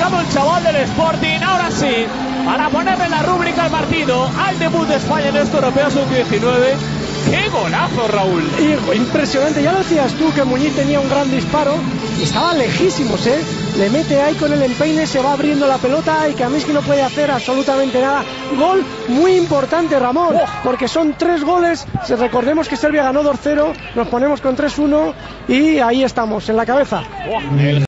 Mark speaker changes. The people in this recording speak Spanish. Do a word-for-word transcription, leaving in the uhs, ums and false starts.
Speaker 1: marcado el chaval del Sporting. Ahora sí, para ponerle la rúbrica al partido, al debut de España en este Europeo sub diecinueve. ¡Qué golazo, Raúl!
Speaker 2: Y, impresionante, ya lo decías tú que Muñiz tenía un gran disparo y estaba lejísimos, ¿eh? Le mete ahí con el empeine, se va abriendo la pelota y Kaminski no puede hacer absolutamente nada. Gol muy importante, Ramón, oh. porque son tres goles. Recordemos que Serbia ganó dos cero, nos ponemos con tres uno y ahí estamos, en la cabeza.
Speaker 1: Oh, el...